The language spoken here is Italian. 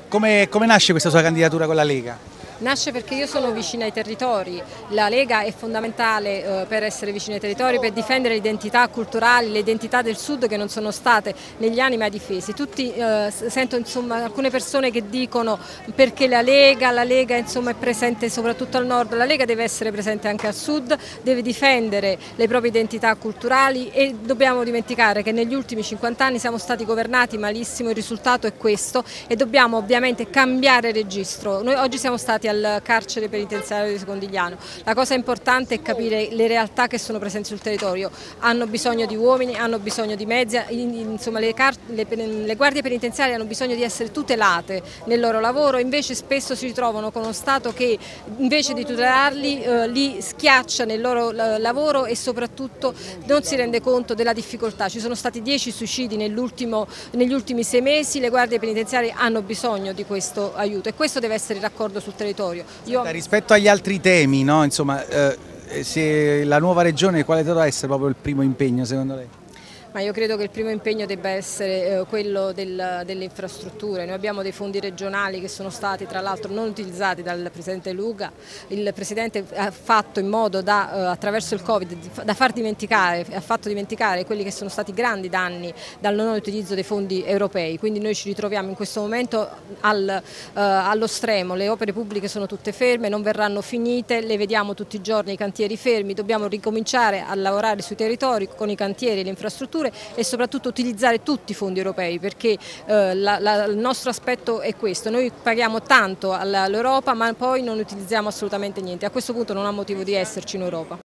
Come nasce questa sua candidatura con la Lega? Nasce perché io sono vicina ai territori, la Lega è fondamentale per essere vicina ai territori, per difendere le identità culturali, le identità del Sud che non sono state negli anni mai difese. Sento insomma, alcune persone che dicono perché la Lega insomma, è presente soprattutto al nord, la Lega deve essere presente anche al Sud, deve difendere le proprie identità culturali e dobbiamo dimenticare che negli ultimi 50 anni siamo stati governati malissimo, il risultato è questo e dobbiamo ovviamente cambiare registro. Noi oggi siamo stati al carcere penitenziario di Secondigliano. La cosa importante è capire le realtà che sono presenti sul territorio, hanno bisogno di uomini, hanno bisogno di mezzi, insomma le guardie penitenziarie hanno bisogno di essere tutelate nel loro lavoro, invece spesso si ritrovano con uno Stato che invece di tutelarli li schiaccia nel loro lavoro e soprattutto non si rende conto della difficoltà. Ci sono stati 10 suicidi negli ultimi 6 mesi, le guardie penitenziarie hanno bisogno di questo aiuto e questo deve essere il raccordo sul territorio. Rispetto agli altri temi, no? Insomma, se la nuova regione, quale dovrà essere proprio il primo impegno secondo lei? Ma io credo che il primo impegno debba essere quello delle infrastrutture. Noi abbiamo dei fondi regionali che sono stati tra l'altro non utilizzati dal Presidente Luca. Il Presidente ha fatto in modo attraverso il Covid ha fatto dimenticare quelli che sono stati grandi danni dal non utilizzo dei fondi europei. Quindi noi ci ritroviamo in questo momento allo stremo, le opere pubbliche sono tutte ferme, non verranno finite, le vediamo tutti i giorni i cantieri fermi, dobbiamo ricominciare a lavorare sui territori con i cantieri e le infrastrutture e soprattutto utilizzare tutti i fondi europei perché il nostro aspetto è questo, noi paghiamo tanto all'Europa ma poi non utilizziamo assolutamente niente, a questo punto non ha motivo di esserci in Europa.